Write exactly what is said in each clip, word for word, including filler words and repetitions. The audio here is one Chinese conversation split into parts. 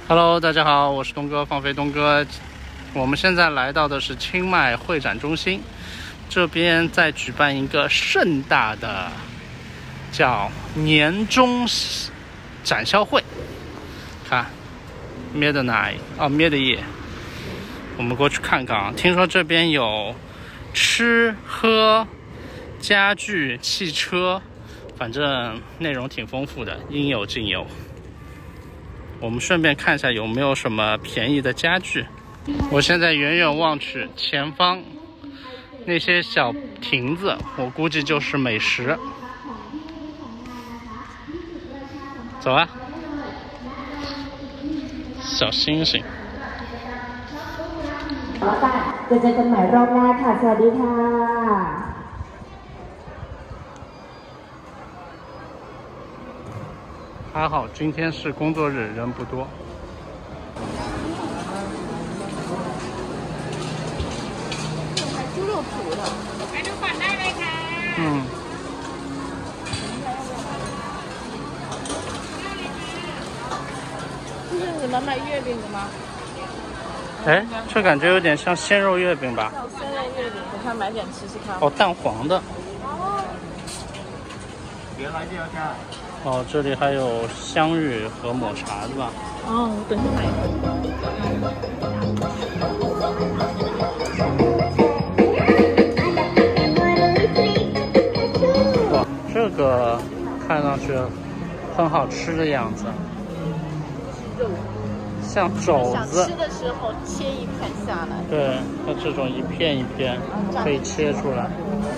Hello， 大家好，我是东哥，放飞东哥。我们现在来到的是清迈会展中心，这边在举办一个盛大的叫年终展销会。看 Midnight 哦 Midnight， 我们过去看看啊。听说这边有吃喝、家具、汽车，反正内容挺丰富的，应有尽有。我们顺便看一下有没有什么便宜的家具。我现在远远望去，前方那些小亭子，我估计就是美食。走啊，小星星。 จะเจอกันใหม่รอบหน้าค่ะสวัสดีค่ะ。 还好今天是工作日，人不多。 猪肉脯的，来ดูก่อนได้เลยค่ะ。 嗯。 这是什么卖月饼的吗？ 哎，这感觉有点像鲜肉月饼吧？ 像鲜肉月饼，我看买点吃吃看。 哦，蛋黄的。 原来这样看。 哦，这里还有香芋和抹茶的吧？ 哦，我等一下买一个。哇，这个看上去很好吃的样子。 肉。 像肘子。 想吃的时候切一片下来。 对，它这种一片一片可以切出来。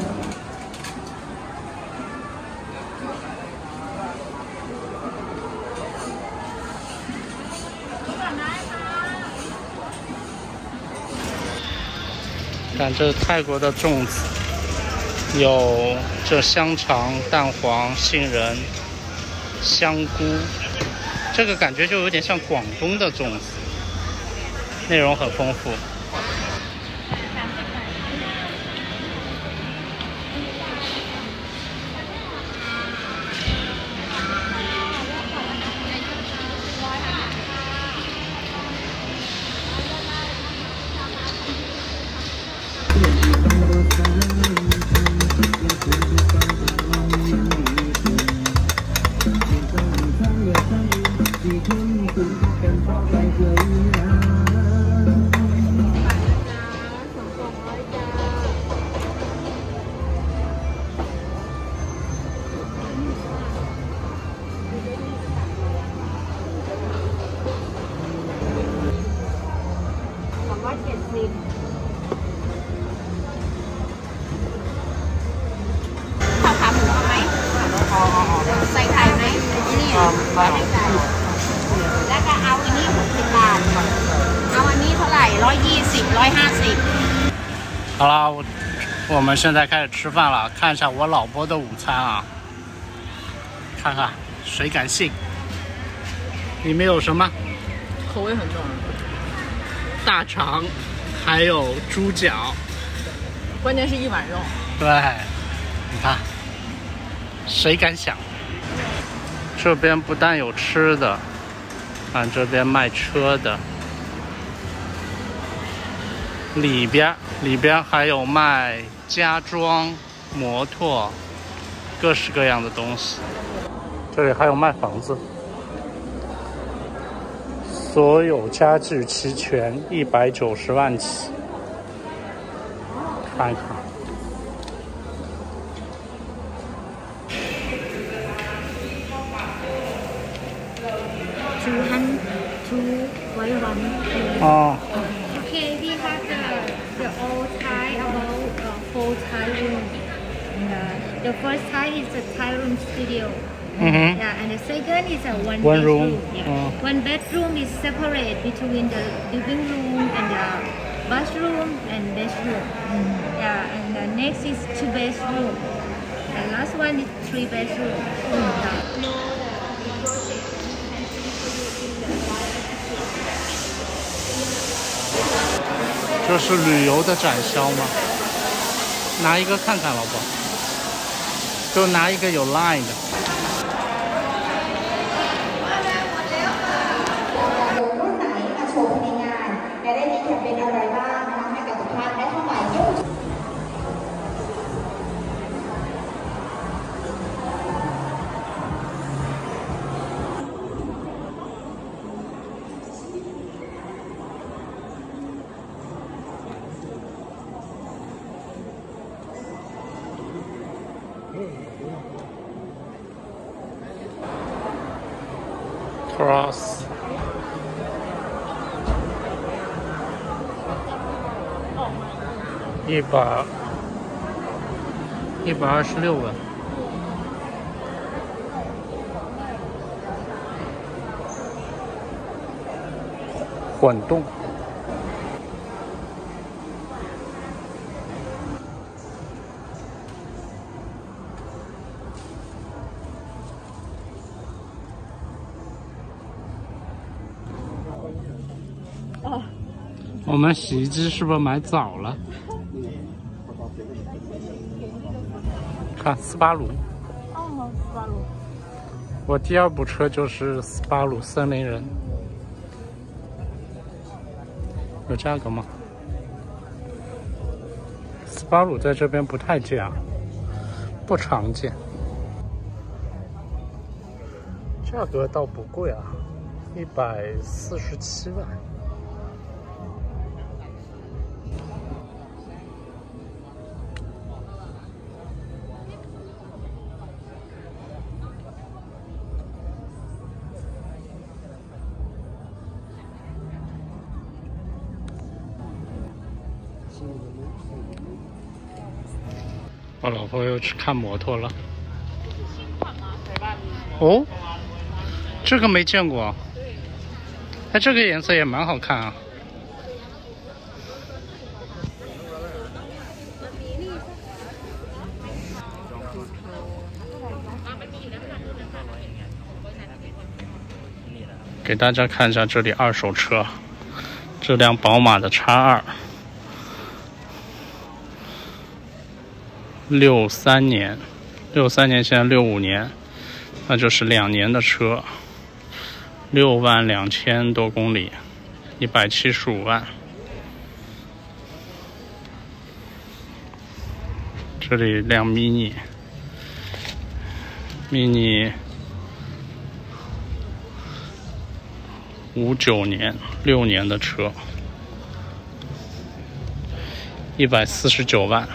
看这泰国的粽子，有这香肠、蛋黄、杏仁、香菇，这个感觉就有点像广东的粽子，内容很丰富。 ใส่ไข่ไหมนี่ไม่ใส่แล้วก็เอาอันนี้หกสิบบาทเอาอันนี้เท่าไหร่ร้อยยี่สิบร้อยห้าสิบ好了，我我们现在开始吃饭了，看一下我老婆的午餐啊，看看谁敢信？里面有什么？ 口味很重， 大肠，还有猪脚， 关键是一碗肉。 对，你看。谁敢想？这边不但有吃的，看这边卖车的，里边里边还有卖家装、摩托，各式各样的东西。这里还有卖房子，所有家具齐全，一百九十万起。看一看。 two hundred, two one one. Oh. Okay, we have the the old Thai about uh, four Thai room. And, uh, the first Thai is the Thai room studio. Mm-hmm. Yeah, and the second is a one, one bedroom. room. Yeah. Oh. One bedroom is separate between the living room and the bathroom and bedroom. Mm. Yeah, and the next is two bedroom. The last one is three bedroom. Mm. Yeah. 这是旅游的展销吗？拿一个看看，老婆。就拿一个有 line 的。 一百一百二十六万。混动。 哦， 我们洗衣机是不是买早了？看斯巴鲁。 哦，斯巴鲁。 我第二部车就是斯巴鲁森林人。有价格吗？斯巴鲁在这边不太见啊，不常见。价格倒不贵啊，一百四十七万。我老婆又去看摩托了。哦，这个没见过。哎，这个颜色也蛮好看啊。给大家看一下这里二手车，这辆宝马的 X 二。六三年，六三年现在六五年，那就是两年的车，六万两千多公里，一百七十五万。这里辆 mini，mini 五九年，六年的车，一百四十九万。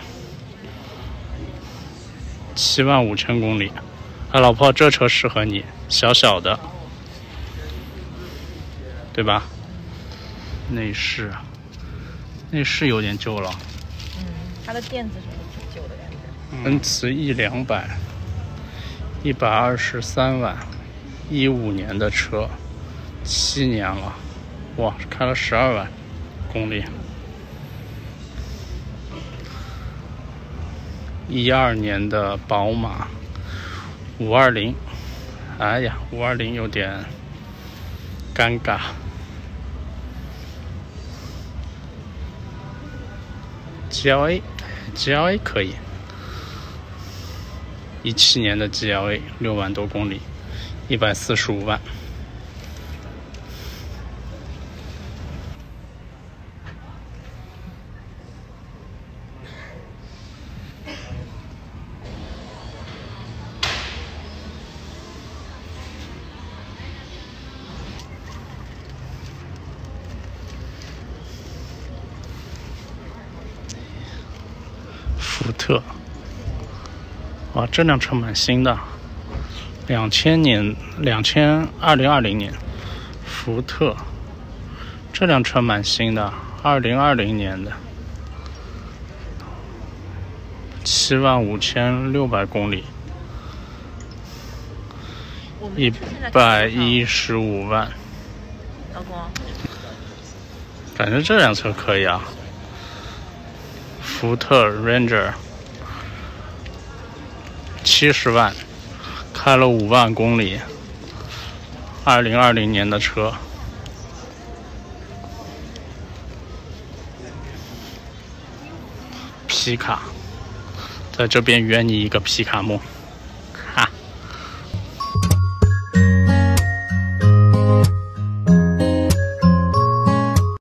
七万五千公里，啊，老婆，这车适合你，小小的，对吧？内饰，内饰有点旧了。 嗯，它的垫子什么挺旧的感觉。 奔驰 E 两百，一百二十三万，一五年的车，七年了，哇，开了十二万公里。一二年的宝马五二零，哎呀，五二零有点尴尬。G L A，G L A 可以。一七年的 G L A 六万多公里，一百四十五万。福特，哇，这辆车蛮新的，两千年，两千二零二零年，福特，这辆车蛮新的，二零二零年的，七万五千六百公里，一百一十五万。 老公， 感觉这辆车可以啊。福特 Ranger 七十万，开了五万公里，二零二零年的车。皮卡，在这边约你一个皮卡梦。